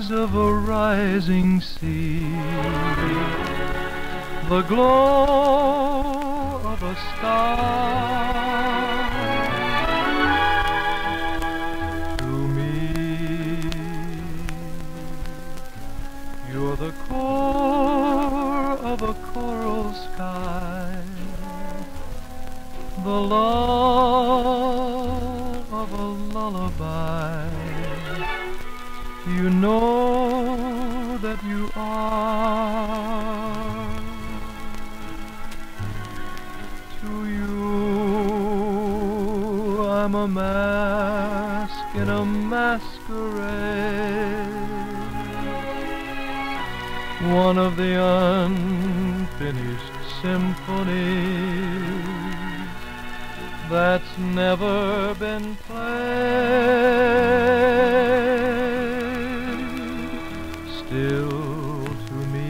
of a rising sea, the glow of a star. To me, you're the core of a coral sky, the love of a lullaby. You know that you are. To you, I'm a mask in a masquerade, one of the unfinished symphonies that's never been played. Still to me,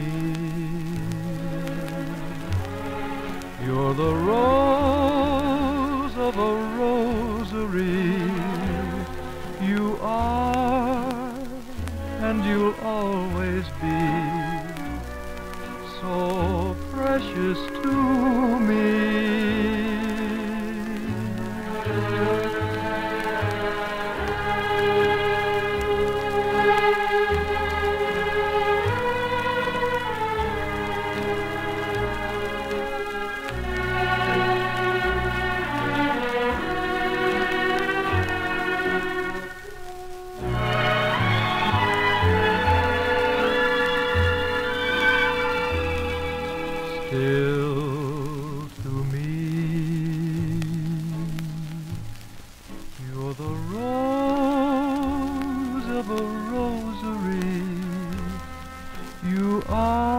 you're the rose of a rosary. You are, and you'll always be, so precious to me. Still to me, you're the rose of a rosary. You are